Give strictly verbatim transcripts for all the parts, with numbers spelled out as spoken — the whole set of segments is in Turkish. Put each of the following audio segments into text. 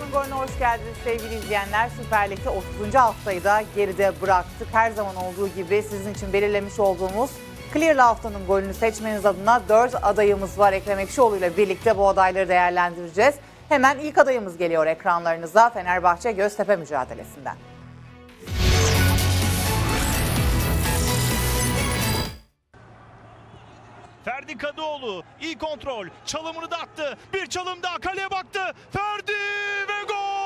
haftanın golüne hoş geldiniz sevgili izleyenler. Süper Lig'de otuzuncu haftayı da geride bıraktık. Her zaman olduğu gibi sizin için belirlemiş olduğumuz Clear'la haftanın golünü seçmeniz adına dört adayımız var. Ekrem Ekşioğlu ile birlikte bu adayları değerlendireceğiz. Hemen ilk adayımız geliyor ekranlarınıza, Fenerbahçe Göztepe mücadelesinden. Ferdi Kadıoğlu iyi kontrol, çalımını da attı, bir çalım daha, kaleye baktı, Ferdi ve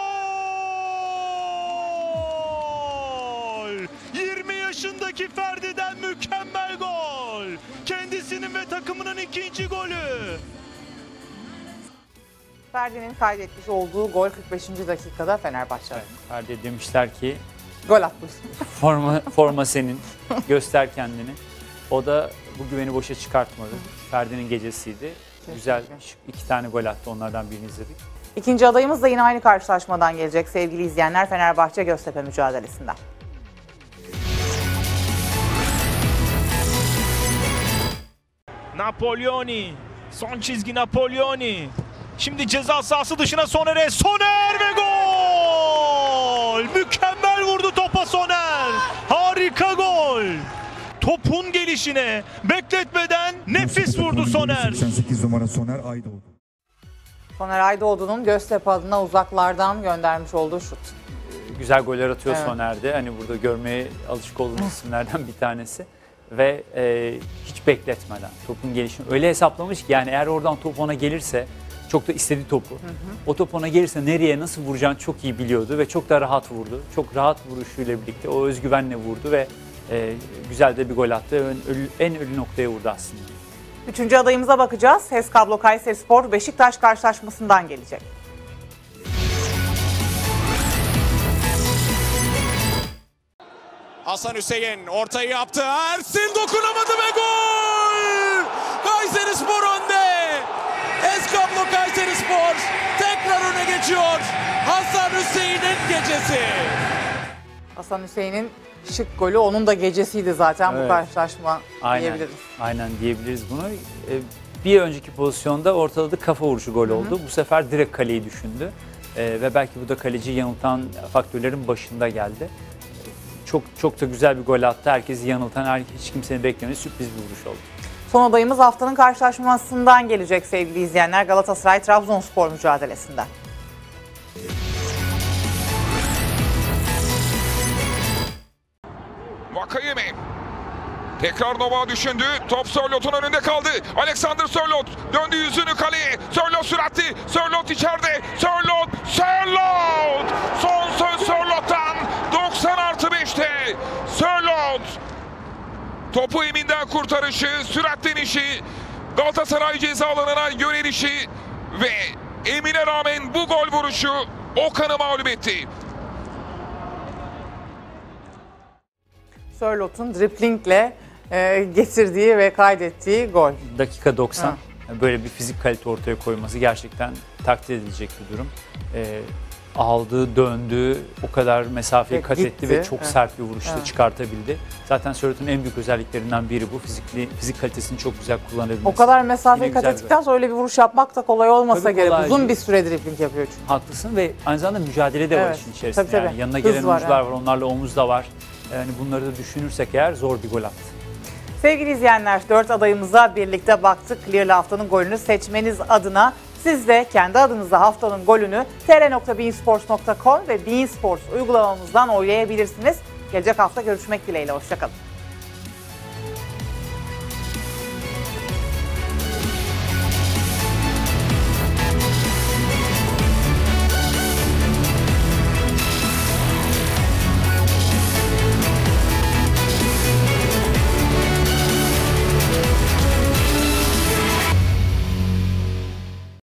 gol! yirmi yaşındaki Ferdi'den mükemmel gol! Kendisinin ve takımının ikinci golü! Ferdi'nin kaydetmiş olduğu gol kırk beşinci dakikada Fenerbahçe. Evet, Ferdi demişler ki gol atmış. forma, forma senin, göster kendini. O da bu güveni boşa çıkartmadı. Ferdi'nin gecesiydi. Kesinlikle. Güzel iki tane gol attı, onlardan birini izledik. İkinci adayımız da yine aynı karşılaşmadan gelecek sevgili izleyenler, Fenerbahçe Göztepe mücadelesinden. Napoleoni, son çizgi Napoleoni. Şimdi ceza sahası dışına Soner'e, Soner ve gol! Mükemmel vurdu topa Soner. Harika gol. Topun gelişine bekletmeden nefis vurdu Soner. seksen sekiz numara Soner Aydoğdu. Soner Aydoğdu'nun Göztepe adına uzaklardan göndermiş olduğu şut. Güzel goller atıyor Evet. Soner'de. Hani burada görmeye alışık olduğumuz isimlerden bir tanesi. Ve e, hiç bekletmeden topun gelişini öyle hesaplamış ki, yani eğer oradan top ona gelirse, çok da istediği topu. Hı hı. O top ona gelirse nereye nasıl vuracağını çok iyi biliyordu ve çok da rahat vurdu. Çok rahat vuruşuyla birlikte o özgüvenle vurdu ve e, güzel de bir gol attı. En ölü, en ölü noktaya vurdu aslında. Üçüncü adayımıza bakacağız. HES Kablo Kayserispor Beşiktaş karşılaşmasından gelecek. Hasan Hüseyin ortayı yaptı. Ersin dokunamadı ve gol! Kayserispor önde. HES Kablo Kayserispor tekrar öne geçiyor. Hasan Hüseyin'in gecesi. Hasan Hüseyin'in şık golü onun da gecesiydi zaten, evet. Bu karşılaşma Aynen, diyebiliriz. aynen diyebiliriz bunu. Ee, bir önceki pozisyonda ortaladı, kafa vuruşu gol oldu. Hı hı. Bu sefer direkt kaleyi düşündü. Ee, ve belki bu da kaleciyi yanıltan faktörlerin başında geldi. Çok çok da güzel bir gol attı. Herkesi yanıltan, hiç kimsenin beklemediği sürpriz bir vuruş oldu. Son adayımız haftanın karşılaşmasından gelecek sevgili izleyenler, Galatasaray Trabzonspor mücadelesinden. Vakayeme. Tekrar Nova düşündü. Top Sörlot'un önünde kaldı. Alexander Sörlot döndü yüzünü kaleye. Sörlot süratli. Sörlot içeride. Sörlot. Sörlot. Son söz Sörlot'tan. doksan artı beşte. Sörlot. Topu Emin'den kurtarışı. Süratlenişi. Galatasaray ceza alanına yönelişi. Ve Emin'e rağmen bu gol vuruşu Okan'ı mağlup etti. Sörlot'un driplingle e, getirdiği ve kaydettiği gol. Dakika doksan. Ha. Böyle bir fizik kalite ortaya koyması gerçekten takdir edilecek bir durum. Ee, aldı, döndü, o kadar mesafeyi Ve kat gitti. etti ve çok Evet. sert bir vuruşla Evet. çıkartabildi. Zaten Sörlot'un en büyük özelliklerinden biri bu. Fizikli, fizik kalitesini çok güzel kullanabilmesi. O kadar mesafeyi Yine kat güzel bir ettikten sonra öyle bir vuruş yapmak da kolay olmasa Tabii gerek. kolay Uzun değil. bir süre dripling yapıyor çünkü. Haklısın ve aynı zamanda mücadele de var Evet. işin içerisinde. Tabii, tabii. Yani yanına Hız gelen var, oyuncular evet. var, onlarla omuz da var. Yani bunları da düşünürsek eğer zor bir gol attı. Sevgili izleyenler, dört adayımıza birlikte baktık. Clear'la haftanın golünü seçmeniz adına siz de kendi adınıza haftanın golünü t r nokta beinsports nokta com ve Bein Sports uygulamamızdan oylayabilirsiniz. Gelecek hafta görüşmek dileğiyle, hoşçakalın.